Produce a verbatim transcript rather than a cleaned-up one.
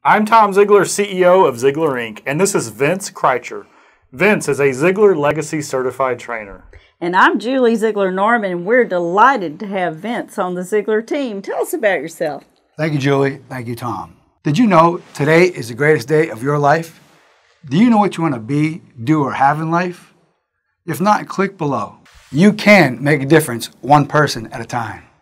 I'm Tom Ziegler, C E O of Ziegler Incorporated, and this is Vince Krajcir. Vince is a Ziegler Legacy Certified Trainer. And I'm Julie Ziegler-Norman, and we're delighted to have Vince on the Ziegler team. Tell us about yourself. Thank you, Julie. Thank you, Tom. Did you know today is the greatest day of your life? Do you know what you want to be, do, or have in life? If not, click below. You can make a difference one person at a time.